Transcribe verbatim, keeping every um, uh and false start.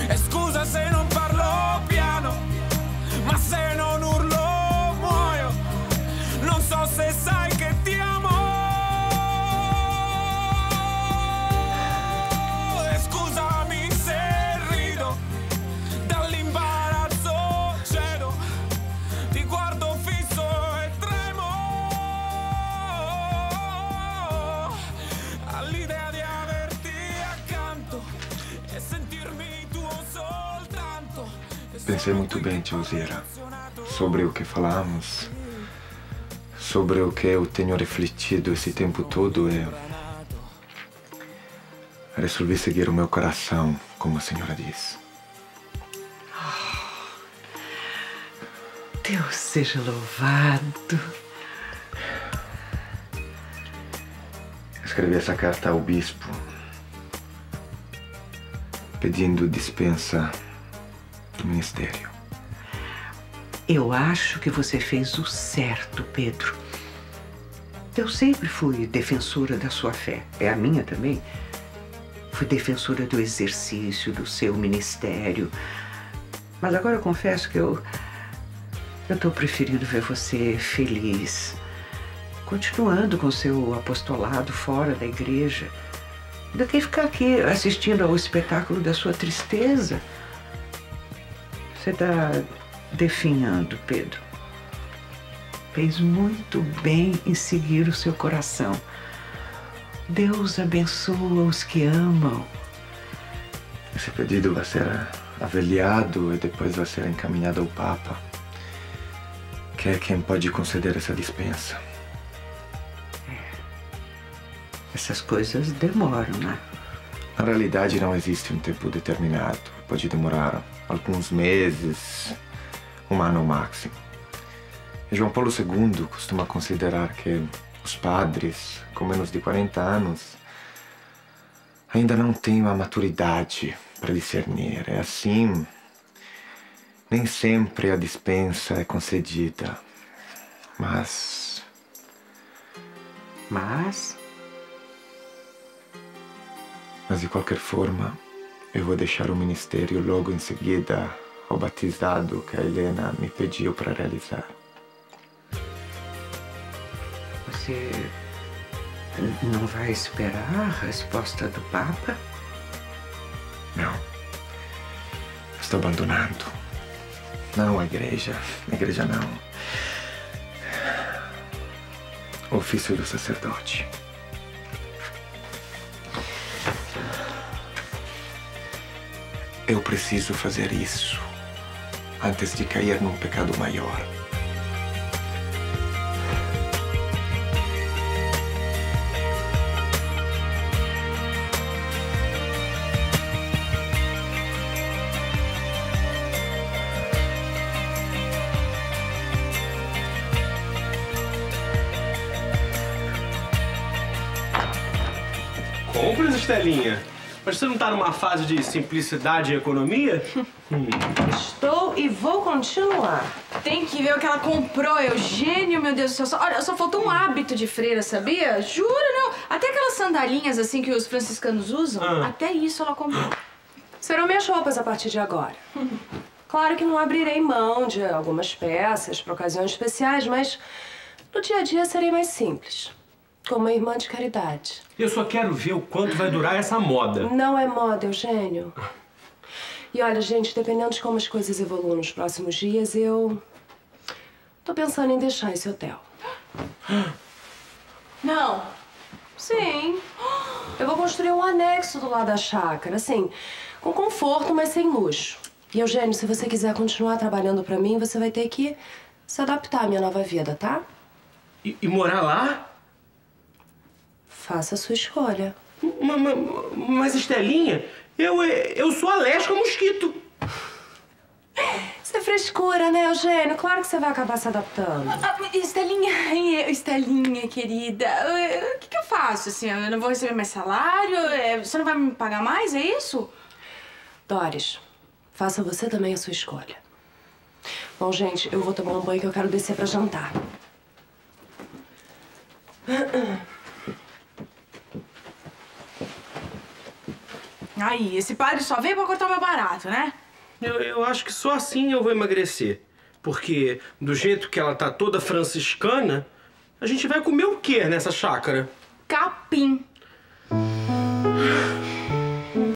E scusa se non parlo piano, ma se non urlo muoio. Non so se sai che ti amo. E scusami se rido, dall'imbarazzo cedo, ti guardo fisso e tremo all'idea di averti accanto e sentirmi tuo soltanto. Pensei muito bem, tia Alzira, sobre o que falamos, sobre o que eu tenho refletido esse tempo todo e resolvi seguir o meu coração, como a senhora diz. Deus seja louvado. Escrevi essa carta ao bispo, pedindo dispensa do ministério. Eu acho que você fez o certo, Pedro. Eu sempre fui defensora da sua fé. É a minha também. Fui defensora do exercício do seu ministério. Mas agora eu confesso que eu... Eu tô preferindo ver você feliz, continuando com seu apostolado fora da igreja, do que ficar aqui assistindo ao espetáculo da sua tristeza. Você tá definhando, Pedro. Fez muito bem em seguir o seu coração. Deus abençoa os que amam. Esse pedido vai ser avaliado e depois vai ser encaminhado ao Papa, que é quem pode conceder essa dispensa. Essas coisas demoram, né? Na realidade, não existe um tempo determinado. Pode demorar alguns meses, um ano máximo. E João Paulo segundo costuma considerar que os padres com menos de quarenta anos ainda não têm a maturidade para discernir. É assim, nem sempre a dispensa é concedida, mas... Mas... Mas de qualquer forma, eu vou deixar o ministério logo em seguida ao batizado que a Helena me pediu para realizar. Você não vai esperar a resposta do Papa? Não. Estou abandonando. Não a igreja. A igreja não. O ofício do sacerdote. Eu preciso fazer isso antes de cair num pecado maior. Compras, Estelinha? Mas você não tá numa fase de simplicidade e economia? hum. Estou e vou continuar. Tem que ver o que ela comprou, Eugênio, meu Deus do céu. Só, olha, só faltou um hábito de freira, sabia? Juro, não. Até aquelas sandalinhas assim que os franciscanos usam, ah. até isso ela comprou. Serão minhas roupas a partir de agora. Claro que não abrirei mão de algumas peças para ocasiões especiais, mas no dia a dia serei mais simples. Como uma irmã de caridade. Eu só quero ver o quanto vai durar essa moda. Não é moda, Eugênio. E olha, gente, dependendo de como as coisas evoluam nos próximos dias, eu... tô pensando em deixar esse hotel. Não. Sim. Eu vou construir um anexo do lado da chácara, assim, com conforto, mas sem luxo. E, Eugênio, se você quiser continuar trabalhando pra mim, você vai ter que se adaptar à minha nova vida, tá? E, e morar lá? Faça a sua escolha. Mas, mas, mas Estelinha, eu, eu sou alérgico a mosquito. Isso é frescura, né, Eugênio? Claro que você vai acabar se adaptando. Ah, Estelinha, Estelinha, querida, o que, que eu faço, assim? Eu não vou receber mais salário? Você não vai me pagar mais, é isso? Doris, faça você também a sua escolha. Bom, gente, eu vou tomar um banho que eu quero descer pra jantar. Aí, esse padre só veio pra cortar o meu barato, né? Eu, eu acho que só assim eu vou emagrecer. Porque, do jeito que ela tá toda franciscana, a gente vai comer o quê nessa chácara? Capim.